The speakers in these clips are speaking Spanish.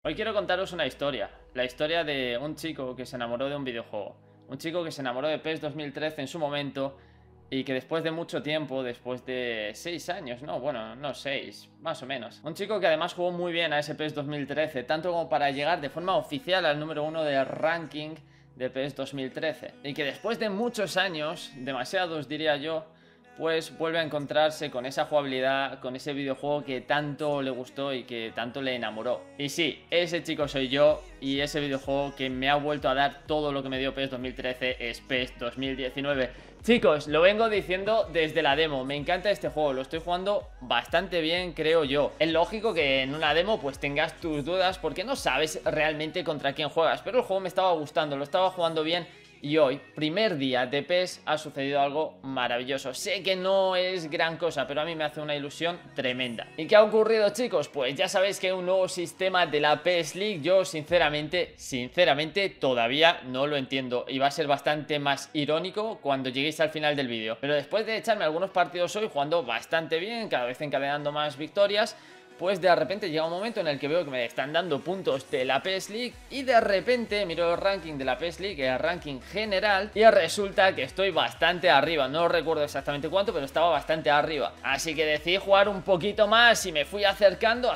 Hoy quiero contaros una historia, la historia de un chico que se enamoró de un videojuego. Un chico que se enamoró de PES 2013 en su momento y que después de mucho tiempo, después de 6 años, no, bueno, no 6, más o menos. Un chico que además jugó muy bien a ese PES 2013, tanto como para llegar de forma oficial al número 1 del ranking de PES 2013. Y que después de muchos años, demasiados diría yo, pues vuelve a encontrarse con esa jugabilidad, con ese videojuego que tanto le gustó y que tanto le enamoró. Y sí, ese chico soy yo, y ese videojuego que me ha vuelto a dar todo lo que me dio PES 2013 es PES 2019. Chicos, lo vengo diciendo desde la demo, me encanta este juego, lo estoy jugando bastante bien, creo yo. Es lógico que en una demo pues tengas tus dudas porque no sabes realmente contra quién juegas, pero el juego me estaba gustando, lo estaba jugando bien. Y hoy, primer día de PES, ha sucedido algo maravilloso. Sé que no es gran cosa, pero a mí me hace una ilusión tremenda. ¿Y qué ha ocurrido, chicos? Pues ya sabéis que un nuevo sistema de la PES League, yo sinceramente, todavía no lo entiendo. Y va a ser bastante más irónico cuando lleguéis al final del vídeo. Pero después de echarme algunos partidos hoy, jugando bastante bien, cada vez encadenando más victorias, pues de repente llega un momento en el que veo que me están dando puntos de la PES League y de repente miro el ranking de la PES League, el ranking general, y resulta que estoy bastante arriba. No recuerdo exactamente cuánto, pero estaba bastante arriba. Así que decidí jugar un poquito más y me fui acercando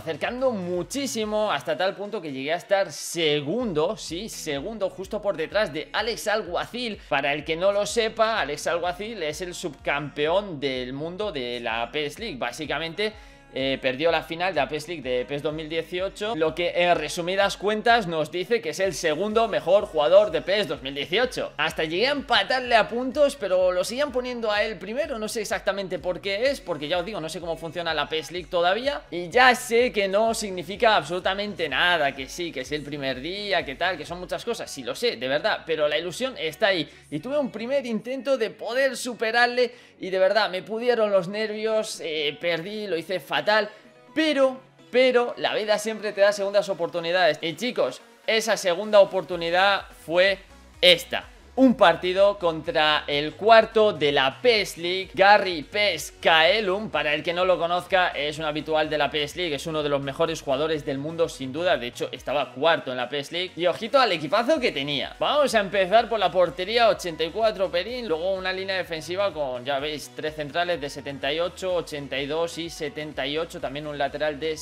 muchísimo, hasta tal punto que llegué a estar segundo, sí, segundo, justo por detrás de Alex Alguacil. Para el que no lo sepa, Alex Alguacil es el subcampeón del mundo de la PES League. Básicamente perdió la final de la PES League de PES 2018, lo que en resumidas cuentas nos dice que es el segundo mejor jugador de PES 2018. Hasta llegué a empatarle a puntos, pero lo siguen poniendo a él primero, no sé exactamente por qué es, porque ya os digo, no sé cómo funciona la PES League todavía, y ya sé que no significa absolutamente nada, que sí, que es el primer día, que tal, que son muchas cosas, sí lo sé, de verdad, pero la ilusión está ahí, y tuve un primer intento de poder superarle, y de verdad, me pudieron los nervios, perdí, lo hice fatal, pero la vida siempre te da segundas oportunidades. Y chicos, esa segunda oportunidad fue esta. Un partido contra el cuarto de la PES League, Gary PES Kaelum. Para el que no lo conozca, es un habitual de la PES League, es uno de los mejores jugadores del mundo sin duda. De hecho, estaba cuarto en la PES League. Y ojito al equipazo que tenía. Vamos a empezar por la portería, 84 Perín. Luego una línea defensiva con, ya veis, 3 centrales de 78, 82 y 78. También un lateral de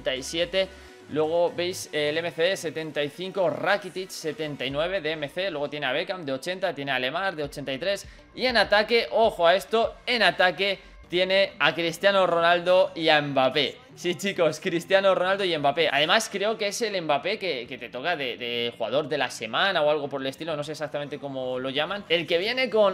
77. Luego veis el MC de 75, Rakitic 79 de MC, luego tiene a Beckham de 80, tiene a Lemar de 83 y en ataque, ojo a esto, en ataque tiene a Cristiano Ronaldo y a Mbappé. Sí, chicos, Cristiano Ronaldo y Mbappé. Además, creo que es el Mbappé que te toca de jugador de la semana o algo por el estilo. No sé exactamente cómo lo llaman. El que viene con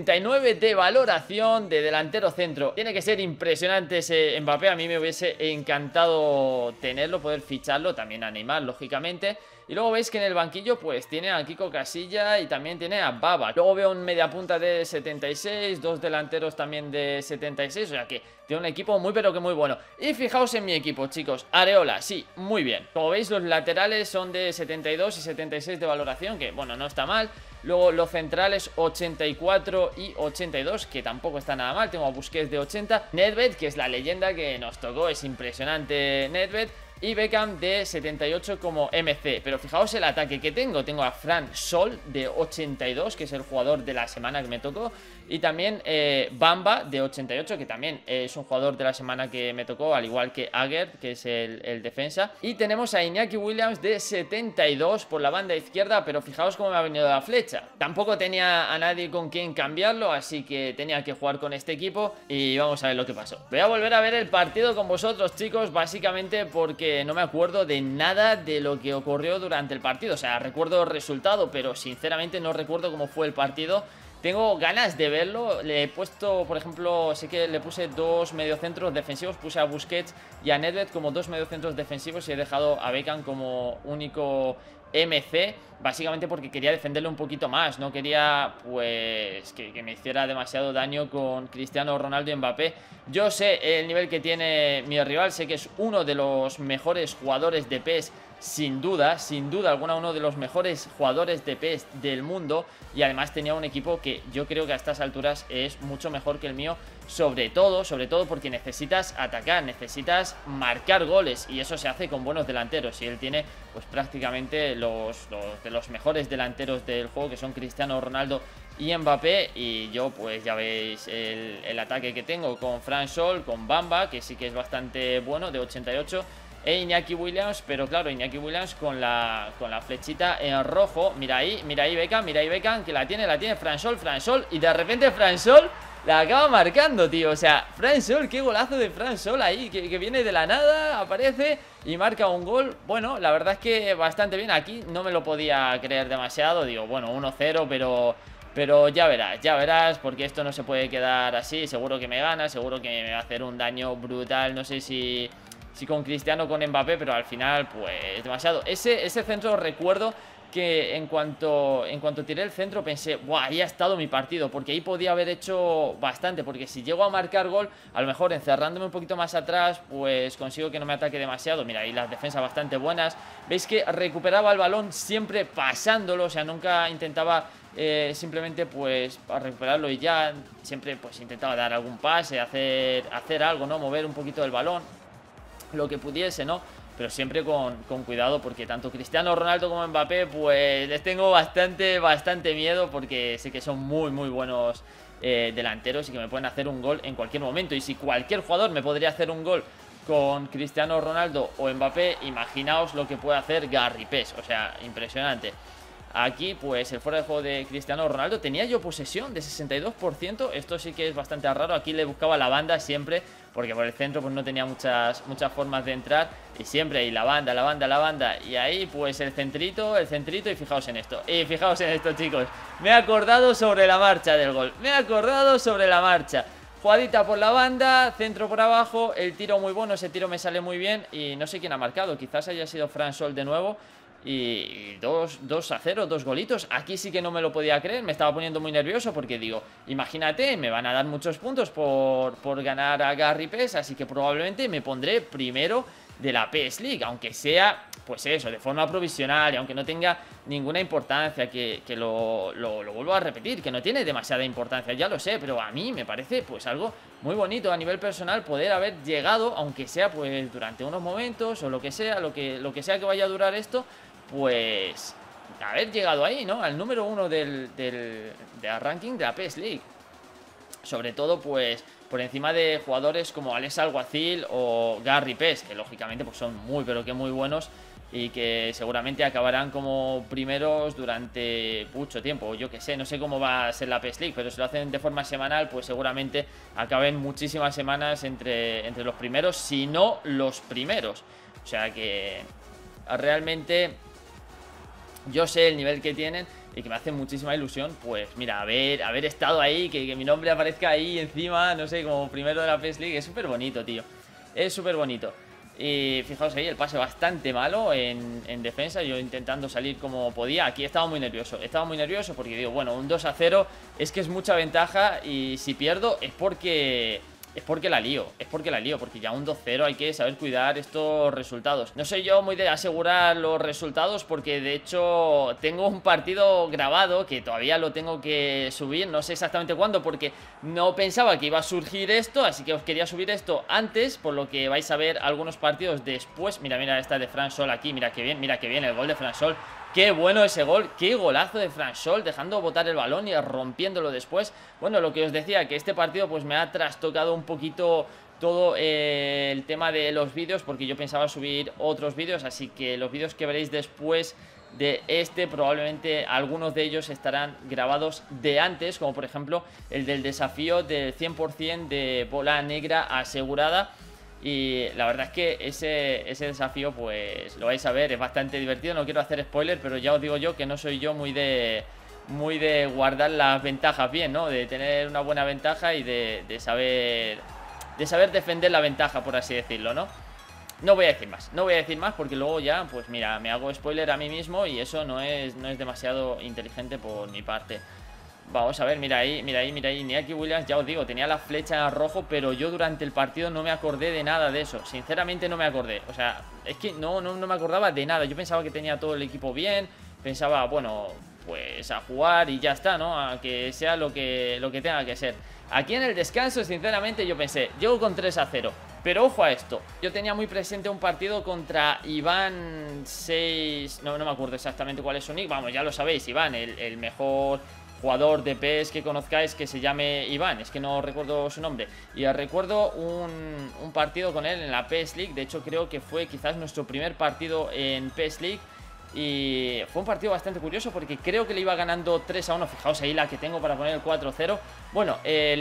89 de valoración de delantero centro. Tiene que ser impresionante ese Mbappé. A mí me hubiese encantado tenerlo, poder ficharlo. También a Neymar, lógicamente. Y luego veis que en el banquillo pues tiene a Kiko Casilla y también tiene a Baba. Luego veo un mediapunta de 76, dos delanteros también de 76, o sea que tiene un equipo muy pero que muy bueno. Y fijaos en mi equipo, chicos, Areola, sí, muy bien. Como veis los laterales son de 72 y 76 de valoración, que bueno, no está mal. Luego los centrales 84 y 82, que tampoco está nada mal. Tengo a Busquets de 80, Nedved, que es la leyenda que nos tocó, es impresionante Nedved, y Beckham de 78 como MC. Pero fijaos el ataque que tengo. Tengo a Fran Sol de 82, que es el jugador de la semana que me tocó. Y también Bamba de 88, que también es un jugador de la semana que me tocó, al igual que Aguerd, que es el defensa. Y tenemos a Iñaki Williams de 72 por la banda izquierda, pero fijaos cómo me ha venido la flecha. Tampoco tenía a nadie con quien cambiarlo, así que tenía que jugar con este equipo y vamos a ver lo que pasó. Voy a volver a ver el partido con vosotros, chicos, básicamente porque no me acuerdo de nada de lo que ocurrió durante el partido. O sea, recuerdo el resultado, pero sinceramente no recuerdo cómo fue el partido. Tengo ganas de verlo. Le he puesto, por ejemplo, sé que le puse dos mediocentros defensivos. Puse a Busquets y a Nedved como dos mediocentros defensivos y he dejado a Beckham como único MC, básicamente porque quería defenderlo un poquito más. No quería, pues, que me hiciera demasiado daño con Cristiano Ronaldo y Mbappé. Yo sé el nivel que tiene mi rival, sé que es uno de los mejores jugadores de PES sin duda alguna, uno de los mejores jugadores de PES del mundo. Y además tenía un equipo que yo creo que a estas alturas es mucho mejor que el mío. Sobre todo porque necesitas atacar, necesitas marcar goles. Y eso se hace con buenos delanteros. Y él tiene pues prácticamente los de los mejores delanteros del juego, que son Cristiano Ronaldo y Mbappé. Y yo pues ya veis el ataque que tengo con Fran Sol, con Bamba, que sí que es bastante bueno, de 88, e Iñaki Williams. Pero claro, Iñaki Williams con la flechita en rojo. Mira ahí Beckham, que la tiene Fran Sol, y de repente Fran Sol la acaba marcando, tío. O sea, Fran Sol, qué golazo de Fran Sol ahí, que viene de la nada, aparece y marca un gol. Bueno, la verdad es que bastante bien. Aquí no me lo podía creer demasiado. Digo, bueno, 1-0, pero ya verás, porque esto no se puede quedar así. Seguro que me gana, seguro que me va a hacer un daño brutal. No sé si con Cristiano o con Mbappé, pero al final, pues, demasiado. Ese centro, recuerdo que en cuanto tiré el centro pensé, ¡buah! Ahí ha estado mi partido, porque ahí podía haber hecho bastante, porque si llego a marcar gol, a lo mejor encerrándome un poquito más atrás, pues consigo que no me ataque demasiado. Mira, ahí las defensas bastante buenas. Veis que recuperaba el balón siempre pasándolo, o sea, nunca intentaba simplemente pues para recuperarlo y ya. Siempre pues intentaba dar algún pase, hacer algo, ¿no? Mover un poquito el balón, lo que pudiese, ¿no? Pero siempre con cuidado, porque tanto Cristiano Ronaldo como Mbappé pues les tengo bastante miedo, porque sé que son muy buenos delanteros y que me pueden hacer un gol en cualquier momento. Y si cualquier jugador me podría hacer un gol con Cristiano Ronaldo o Mbappé, imaginaos lo que puede hacer Garry Pes. O sea, impresionante. Aquí pues el fuera de juego de Cristiano Ronaldo, tenía yo posesión de 62%. Esto sí que es bastante raro. Aquí le buscaba la banda siempre, porque por el centro pues no tenía muchas formas de entrar. Y siempre ahí la banda. Y ahí pues el centrito. Y fijaos en esto, chicos. Me he acordado sobre la marcha del gol. Jugadita por la banda, centro por abajo, el tiro muy bueno, ese tiro me sale muy bien. Y no sé quién ha marcado, quizás haya sido Fran Sol de nuevo. Y 2-0, 2 golitos. Aquí sí que no me lo podía creer, me estaba poniendo muy nervioso, porque digo, imagínate, me van a dar muchos puntos por ganar a Garry Pes, así que probablemente me pondré primero de la PES League, aunque sea, pues eso, de forma provisional, y aunque no tenga ninguna importancia, que lo vuelvo a repetir, que no tiene demasiada importancia, ya lo sé, pero a mí me parece pues algo muy bonito a nivel personal poder haber llegado, aunque sea pues durante unos momentos o lo que sea, lo que sea que vaya a durar esto, pues haber llegado ahí, ¿no? Al número 1 del ranking de la PES League. Sobre todo pues por encima de jugadores como Alex Alguacil o Garry Pes, que lógicamente pues son pero que muy buenos, y que seguramente acabarán como primeros durante mucho tiempo. Yo que sé, no sé cómo va a ser la PES League, pero si lo hacen de forma semanal, pues seguramente acaben muchísimas semanas entre los primeros, si no los primeros. O sea que realmente yo sé el nivel que tienen y que me hace muchísima ilusión, pues mira, haber estado ahí, que mi nombre aparezca ahí encima, no sé, como primero de la PES League. Es súper bonito, tío, es súper bonito. Y fijaos ahí, el pase bastante malo en defensa, yo intentando salir como podía. Aquí estaba muy nervioso porque digo, bueno, un 2-0 es que es mucha ventaja, y si pierdo es porque la lío, porque ya un 2-0 hay que saber cuidar estos resultados. No soy yo muy de asegurar los resultados, porque de hecho tengo un partido grabado que todavía lo tengo que subir, no sé exactamente cuándo, porque no pensaba que iba a surgir esto, así que os quería subir esto antes, por lo que vais a ver algunos partidos después. Mira esta de Fran Sol aquí, mira qué bien el gol de Fran Sol. Qué bueno ese gol, qué golazo de Fran Sol, dejando botar el balón y rompiéndolo después. Bueno, lo que os decía, que este partido pues me ha trastocado un poquito todo el tema de los vídeos, porque yo pensaba subir otros vídeos, así que los vídeos que veréis después de este, probablemente algunos de ellos estarán grabados de antes, como por ejemplo el del desafío del 100% de bola negra asegurada. Y la verdad es que ese desafío pues lo vais a ver, es bastante divertido. No quiero hacer spoiler, pero ya os digo yo que no soy yo muy de guardar las ventajas bien, ¿no? De tener una buena ventaja y de saber defender la ventaja, por así decirlo, ¿no? No voy a decir más porque luego ya, pues mira, me hago spoiler a mí mismo, y eso no es demasiado inteligente por mi parte. Vamos a ver, mira ahí, mira ahí, mira ahí. Iñaki Williams, ya os digo, tenía la flecha en rojo, pero yo durante el partido no me acordé de nada de eso. Sinceramente no me acordé. O sea, es que no me acordaba de nada. Yo pensaba que tenía todo el equipo bien. Pensaba, bueno, pues a jugar y ya está, ¿no? A que sea lo que tenga que ser. Aquí en el descanso, sinceramente, yo pensé, llego con 3-0. Pero ojo a esto, yo tenía muy presente un partido contra Iván 6... No me acuerdo exactamente cuál es su nick. Vamos, ya lo sabéis, Iván, el mejor jugador de PES que conozcáis que se llame Iván. Es que no recuerdo su nombre. Y recuerdo un partido con él en la PES League. De hecho, creo que fue quizás nuestro primer partido en PES League. Y fue un partido bastante curioso porque creo que le iba ganando 3-1. Fijaos ahí la que tengo para poner el 4-0. Bueno,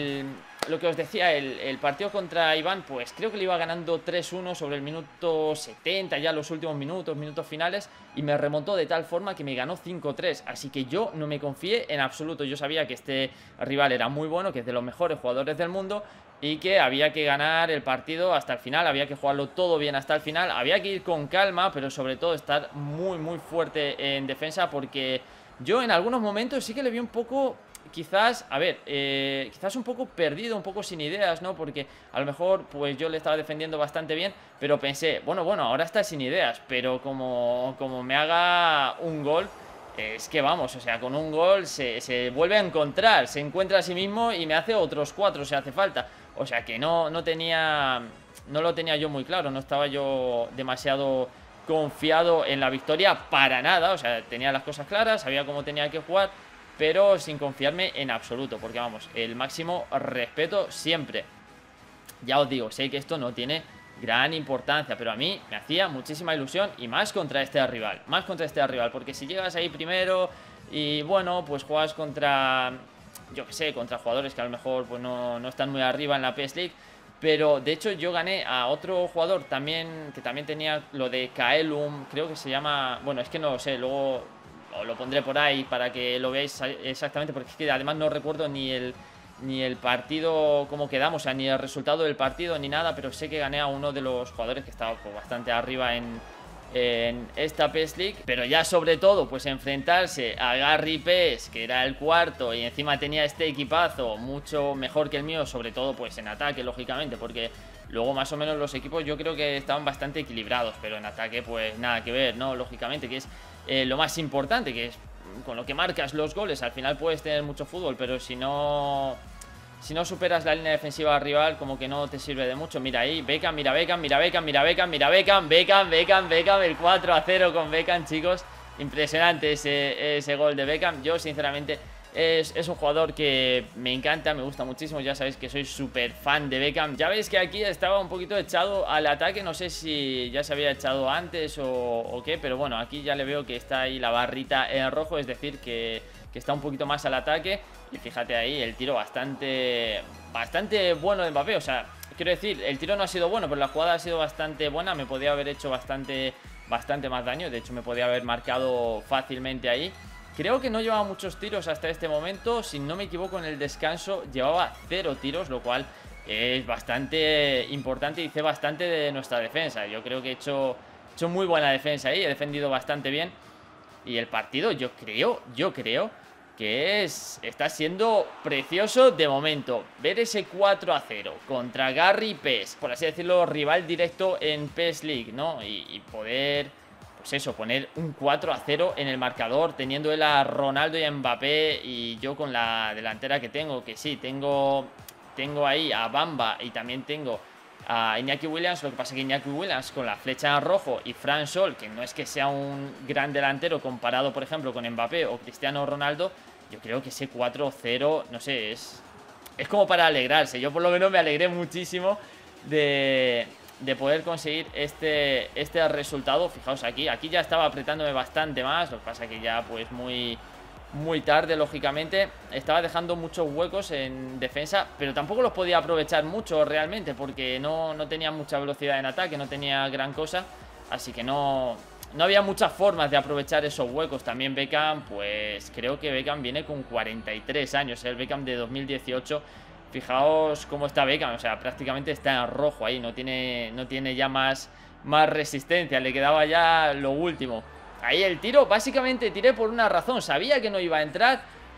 lo que os decía, el partido contra Iván, pues creo que le iba ganando 3-1 sobre el minuto 70, ya los últimos minutos finales, y me remontó de tal forma que me ganó 5-3, así que yo no me confié en absoluto. Yo sabía que este rival era muy bueno, que es de los mejores jugadores del mundo, y que había que ganar el partido hasta el final, había que jugarlo todo bien hasta el final, había que ir con calma, pero sobre todo estar muy fuerte en defensa, porque yo en algunos momentos sí que le vi un poco... Quizás, a ver, quizás un poco perdido, un poco sin ideas, ¿no? Porque a lo mejor, pues yo le estaba defendiendo bastante bien, pero pensé, bueno, ahora está sin ideas, pero como me haga un gol, es que vamos, o sea, con un gol se vuelve a encontrar, se encuentra a sí mismo y me hace otros 4 si hace falta. O sea que no lo tenía yo muy claro, no estaba yo demasiado confiado en la victoria para nada, o sea, tenía las cosas claras, sabía cómo tenía que jugar, pero sin confiarme en absoluto, porque vamos, el máximo respeto siempre. Ya os digo, sé que esto no tiene gran importancia, pero a mí me hacía muchísima ilusión, y más contra este rival, porque si llegas ahí primero y bueno, pues juegas contra, yo que sé, contra jugadores que a lo mejor pues no están muy arriba en la PES League. Pero de hecho yo gané a otro jugador también, que también tenía lo de Kaelum, creo que se llama, bueno, es que no lo sé, luego os lo pondré por ahí para que lo veáis exactamente, porque es que además no recuerdo ni el partido, cómo quedamos, o sea, ni el resultado del partido ni nada, pero sé que gané a uno de los jugadores que estaba pues bastante arriba en esta PES League. Pero ya sobre todo, pues enfrentarse a Gary PES, que era el cuarto, y encima tenía este equipazo mucho mejor que el mío, sobre todo pues en ataque, lógicamente, porque luego más o menos los equipos yo creo que estaban bastante equilibrados, pero en ataque pues nada que ver, ¿no? Lógicamente, que es lo más importante, que es con lo que marcas los goles. Al final puedes tener mucho fútbol, pero si no superas la línea defensiva rival, como que no te sirve de mucho. Mira ahí, Beckham, mira Beckham, mira Beckham, mira Beckham, mira Beckham, Beckham, el 4-0 con Beckham, chicos. Impresionante ese gol de Beckham. Yo sinceramente es un jugador que me encanta, me gusta muchísimo. Ya sabéis que soy súper fan de Beckham. Ya veis que aquí estaba un poquito echado al ataque, no sé si ya se había echado antes o qué, pero bueno, aquí ya le veo que está ahí la barrita en rojo, es decir que está un poquito más al ataque. Y fíjate ahí, el tiro bastante bueno de Mbappé. O sea, quiero decir, el tiro no ha sido bueno, pero la jugada ha sido bastante buena. Me podía haber hecho bastante más daño. De hecho, me podía haber marcado fácilmente ahí. Creo que no llevaba muchos tiros hasta este momento. Si no me equivoco, en el descanso llevaba 0 tiros, lo cual es bastante importante y dice bastante de nuestra defensa. Yo creo que he hecho muy buena defensa ahí, he defendido bastante bien. Y el partido yo creo que está siendo precioso de momento. Ver ese 4-0 contra Gary PES, por así decirlo, rival directo en PES League, ¿no? Y poder, pues eso, poner un 4-0 en el marcador, teniendo él a Ronaldo y a Mbappé, y yo con la delantera que tengo, que sí, tengo ahí a Bamba y también tengo a Iñaki Williams. Lo que pasa es que Iñaki Williams con la flecha en rojo y Fran Sol, que no es que sea un gran delantero comparado por ejemplo con Mbappé o Cristiano Ronaldo, yo creo que ese 4-0, no sé, es como para alegrarse. Yo por lo menos me alegré muchísimo de poder conseguir este resultado. Fijaos aquí ya estaba apretándome bastante más, lo que pasa es que ya pues muy tarde, lógicamente. Estaba dejando muchos huecos en defensa, pero tampoco los podía aprovechar mucho realmente, porque no tenía mucha velocidad en ataque, no tenía gran cosa, así que no había muchas formas de aprovechar esos huecos. También Beckham, pues creo que Beckham viene con 43 años, el Beckham de 2018. Fijaos cómo está Beckham, o sea, prácticamente está en rojo ahí, no tiene ya más resistencia, le quedaba ya lo último. Ahí el tiro, básicamente tiré por una razón, sabía que no iba a entrar,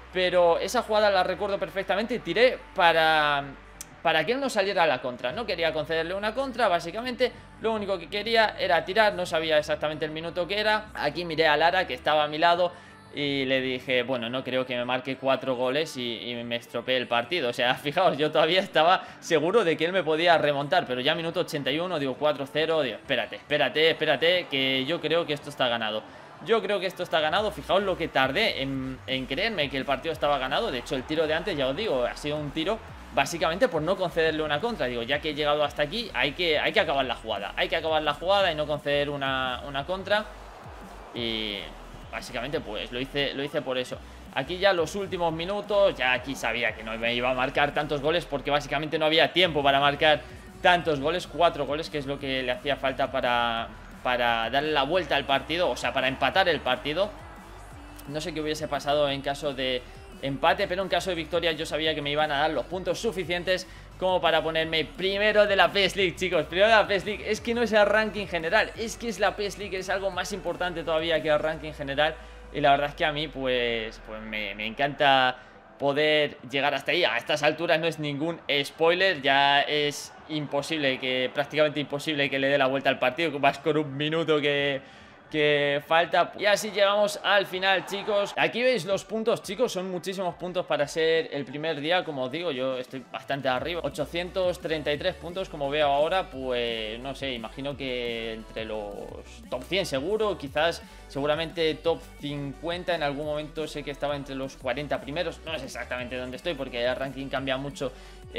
pero esa jugada la recuerdo perfectamente. Tiré para que él no saliera a la contra. No quería concederle una contra, básicamente lo único que quería era tirar. No sabía exactamente el minuto que era. Aquí miré a Lara, que estaba a mi lado, y le dije, bueno, no creo que me marque 4 goles y me estropee el partido. O sea, fijaos, yo todavía estaba seguro de que él me podía remontar, pero ya minuto 81, digo 4-0, digo, espérate, que yo creo que esto está ganado. Yo creo que esto está ganado. Fijaos lo que tardé en creerme que el partido estaba ganado. De hecho, el tiro de antes, ya os digo, ha sido un tiro básicamente por no concederle una contra. Digo, ya que he llegado hasta aquí, hay que acabar la jugada. Hay que acabar la jugada y no conceder una contra. Y básicamente pues lo hice por eso. Aquí ya los últimos minutos, ya aquí sabía que no me iba a marcar tantos goles, porque básicamente no había tiempo para marcar tantos goles. 4 goles, que es lo que le hacía falta para darle la vuelta al partido, o sea, para empatar el partido. No sé qué hubiese pasado en caso de empate, pero en caso de victoria yo sabía que me iban a dar los puntos suficientes como para ponerme primero de la PES League, chicos. Primero de la PES League. Es que no es el ranking general, es que es la PES League, es algo más importante todavía que el ranking general. Y la verdad es que a mí pues me encanta poder llegar hasta ahí. A estas alturas no es ningún spoiler, ya es imposible, prácticamente imposible que le dé la vuelta al partido, más con un minuto que falta. Y así llegamos al final, chicos. Aquí veis los puntos, chicos, son muchísimos puntos para ser el primer día. Como os digo, yo estoy bastante arriba, 833 puntos como veo ahora. Pues no sé, imagino que entre los top 100 seguro, quizás seguramente top 50 en algún momento. Sé que estaba entre los 40 primeros, no sé exactamente dónde estoy porque el ranking cambia mucho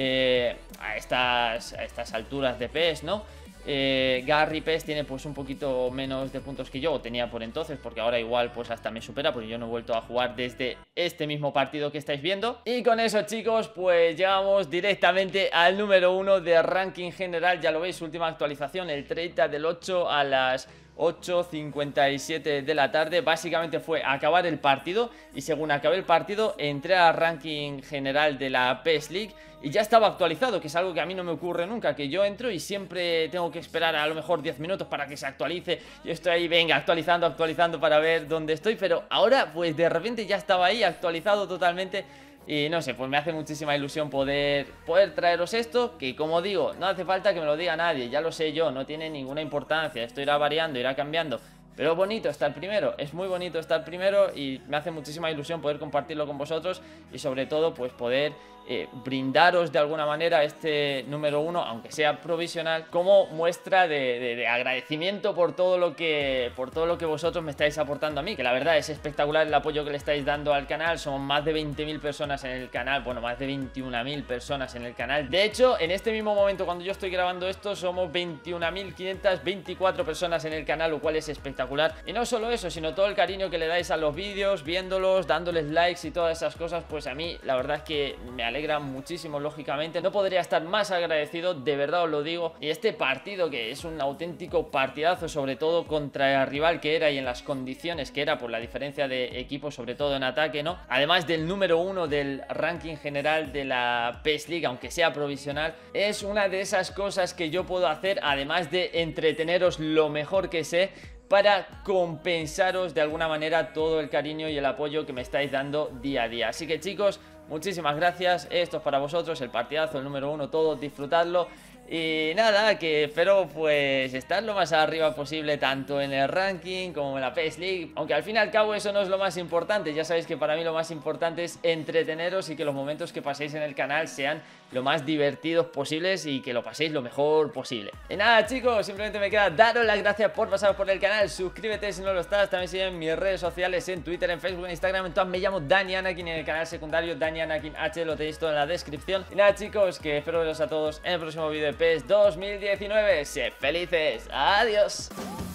a estas alturas de PES, ¿no? Garry PES tiene pues un poquito menos de puntos que yo, o tenía por entonces, porque ahora igual pues hasta me supera, porque yo no he vuelto a jugar desde este mismo partido que estáis viendo. Y con eso, chicos, pues llegamos directamente al número 1 de ranking general. Ya lo veis, última actualización el 30 del 8 a las 8:57 de la tarde. Básicamente fue acabar el partido, y según acabé el partido entré al ranking general de la PES League y ya estaba actualizado, que es algo que a mí no me ocurre nunca, que yo entro y siempre tengo que esperar a lo mejor 10 minutos para que se actualice. Yo estoy ahí, venga, actualizando para ver dónde estoy, pero ahora pues de repente ya estaba ahí actualizado totalmente. Y no sé, pues me hace muchísima ilusión poder traeros esto, que como digo, no hace falta que me lo diga nadie, ya lo sé yo, no tiene ninguna importancia, esto irá variando, irá cambiando. Pero es bonito estar primero, es muy bonito estar primero, y me hace muchísima ilusión poder compartirlo con vosotros y sobre todo pues poder brindaros de alguna manera este número 1, aunque sea provisional, como muestra de agradecimiento por todo lo que vosotros me estáis aportando a mí, que la verdad es espectacular el apoyo que le estáis dando al canal. Somos más de 20.000 personas en el canal, bueno, más de 21.000 personas en el canal. De hecho, en este mismo momento cuando yo estoy grabando esto, somos 21.524 personas en el canal, lo cual es espectacular. Y no solo eso, sino todo el cariño que le dais a los vídeos, viéndolos, dándoles likes y todas esas cosas, pues a mí la verdad es que me alegra muchísimo, lógicamente. No podría estar más agradecido, de verdad os lo digo. Y este partido, que es un auténtico partidazo, sobre todo contra el rival que era y en las condiciones que era, por la diferencia de equipo, sobre todo en ataque, ¿no? Además del número 1 del ranking general de la PES League, aunque sea provisional, es una de esas cosas que yo puedo hacer, además de entreteneros lo mejor que sé, para compensaros de alguna manera todo el cariño y el apoyo que me estáis dando día a día. Así que, chicos, muchísimas gracias. Esto es para vosotros, el partidazo, el número 1, todo, disfrutadlo. Y nada, que espero pues estar lo más arriba posible, tanto en el ranking como en la PES League, aunque al fin y al cabo eso no es lo más importante. Ya sabéis que para mí lo más importante es entreteneros y que los momentos que paséis en el canal sean lo más divertidos posibles y que lo paséis lo mejor posible. Y nada, chicos, simplemente me queda daros las gracias por pasaros por el canal. Suscríbete si no lo estás, también sigue en mis redes sociales, en Twitter, en Facebook, en Instagram. En todas me llamo Dani Anakin, en el canal secundario Dani Anakin H, lo tenéis todo en la descripción. Y nada, chicos, que espero veros a todos en el próximo vídeo de PES 2019. Sed felices, adiós.